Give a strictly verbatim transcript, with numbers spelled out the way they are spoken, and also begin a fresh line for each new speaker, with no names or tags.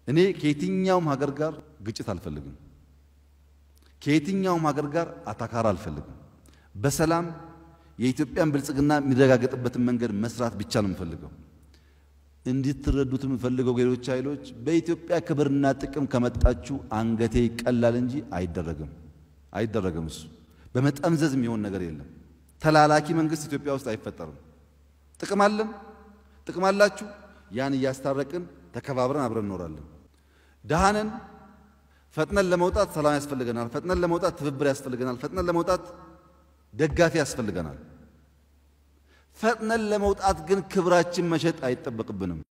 እኔ ከየትኛውም ሀገር ጋር ግጭት አልፈልግም። ከየትኛውም ሀገር ጋር አታካራ አልፈልግም። በሰላም የኢትዮጵያን ብልጽግና የሚረጋገጥበትን መንገድ መስራት ብቻ ነው የምፈልገው። እንድትረዱት የምፈልገው ሌሎች ኃይሎች በኢትዮጵያ ክብርና ጥቅም ከመጣችሁ አንገቴ ይቀላል እንጂ አይደረግም አይደረግም። እሱ በመጠምዘዝ የሚሆን ነገር የለም። ተላላኪ መንግስት ኢትዮጵያ ውስጥ አይፈጠርም። ጥቅም አለን፣ ጥቅም አላችሁ፣ ያን እያስታረቅን ተከባብረን አብረን እንኖራለን። ደሃነን ፈጥነን ለመውጣት ሰላም ያስፈልገናል። ፈጥነን ለመውጣት ትብብር ያስፈልገናል። ፈጥነን ለመውጣት ደጋፊ ያስፈልገናል። ፈጥነን ለመውጣት ግን ክብራችን መሸጥ አይጠበቅብንም።